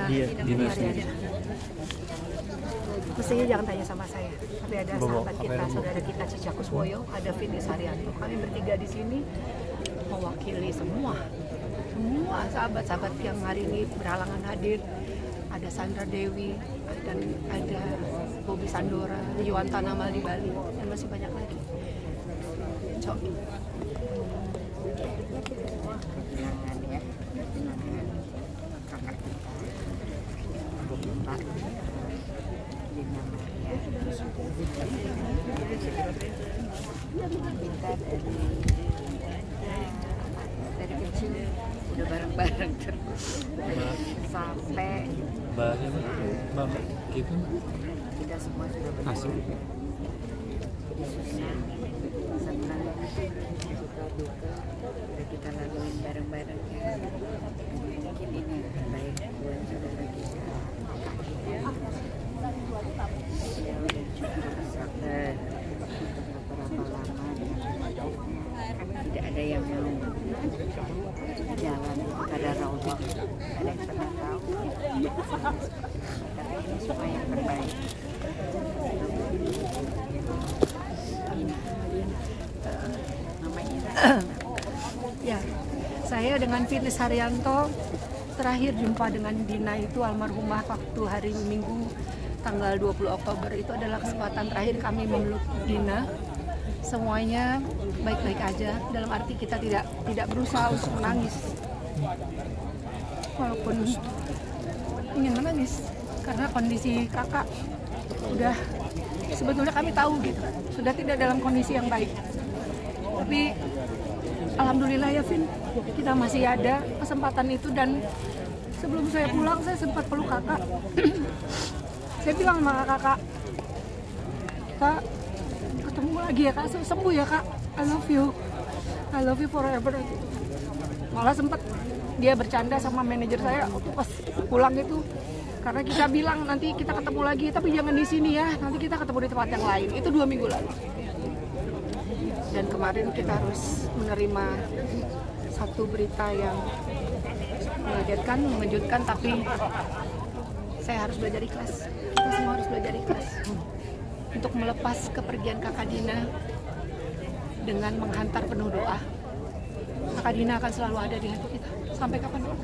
Dina Mariana. Mestinya jangan tanya sama saya, tapi ada sahabat kita, saudara kita Cica Kuswoyo, ada Finis Haryanto. Kami bertiga di sini mewakili semua sahabat-sahabat yang hari ini berhalangan hadir. Ada Sandra Dewi, dan ada Bobby Sandora, Yuan Tanamal di Bali, dan masih banyak lagi. Cok. Kita dari kecil udah bareng-bareng terus sampai gitu. Kita semua sudah berjumpa. Khususnya senang, suka duka udah kita laluin bareng-bareng ya. Mungkin ini yang terbaik buat saudara kita. Ya udah cukup sabar beberapa lama. Tidak ada yang mau jalan pada Allah. Ada yang pernah tahu. Tapi ini semua yang terbaik. Ya, saya dengan Finis Haryanto terakhir jumpa dengan Dina itu almarhumah waktu hari Minggu tanggal 20 Oktober. Itu adalah kesempatan terakhir kami memeluk Dina. Semuanya baik-baik aja, dalam arti kita tidak berusaha untuk menangis, walaupun ingin menangis karena kondisi kakak udah, sebetulnya kami tahu gitu, sudah tidak dalam kondisi yang baik. Tapi alhamdulillah ya Vin, kita masih ada kesempatan itu. Dan sebelum saya pulang saya sempat peluk kakak. Saya bilang sama kakak, "Kak, ketemu lagi ya Kak, sembuh ya Kak, I love you forever." Malah sempat dia bercanda sama manajer saya waktu pas pulang itu, karena kita bilang nanti kita ketemu lagi, tapi jangan di sini ya, nanti kita ketemu di tempat yang lain. Itu 2 minggu lalu. Dan kemarin kita harus menerima satu berita yang mengagetkan, mengejutkan, tapi saya harus belajar ikhlas. Kita semua harus belajar ikhlas untuk melepas kepergian Kakak Dina dengan menghantar penuh doa. Kakak Dina akan selalu ada di hati kita sampai kapanpun.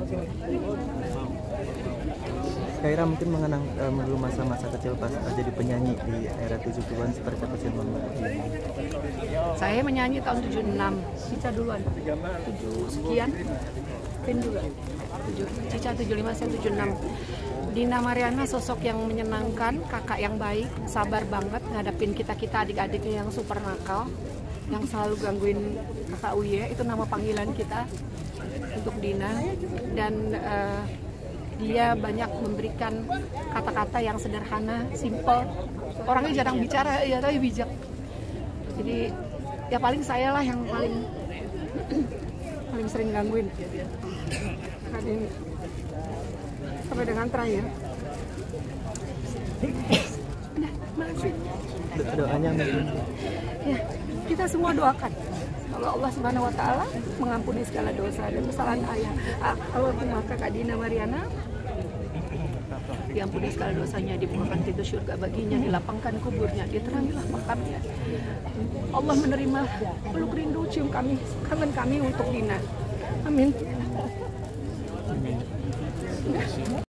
Kaira mungkin mengenang dulu masa-masa kecil pas jadi penyanyi di era 70-an, seperti apa sih Mama? Saya menyanyi tahun 76, Cica duluan, 7 sekian, Vin juga, 7, Cica 75, saya 76. Dina Mariana sosok yang menyenangkan, kakak yang baik, sabar banget ngadapin kita-kita adik-adiknya yang super nakal, yang selalu gangguin kakak Uye, itu nama panggilan kita untuk Dina. Dan dia banyak memberikan kata-kata yang sederhana, simple. Orangnya jarang bicara, ya tapi bijak. Jadi ya paling saya lah yang paling sering gangguin. Sampai dengan terakhir. Udah, makasih. Doanya mungkin. Ya, kita semua doakan kalau Allah Subhanahu wa Ta'ala mengampuni segala dosa dan kesalahan ayah. Almarhumah Kakak Dina Mariana diampuni segala dosanya, dibukakan pintu surga baginya, dilapangkan kuburnya, diterangilah makamnya. Allah menerima peluk rindu, cium kami, kangen kami untuk Dina. Amin.